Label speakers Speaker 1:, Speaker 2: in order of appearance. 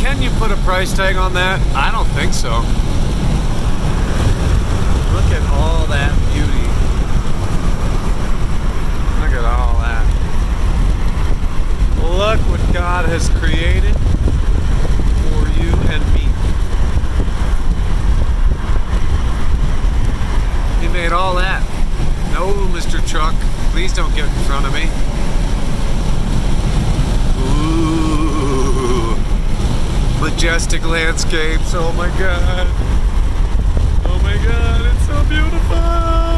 Speaker 1: can you put a price tag on that? I don't think so. Look at all that beauty. Look at all that. Look what God has created for you and me. He made all that. No, Mr. Truck, please don't get in front of me. Ooh, majestic landscapes. Oh my God. Oh my God, it's so beautiful.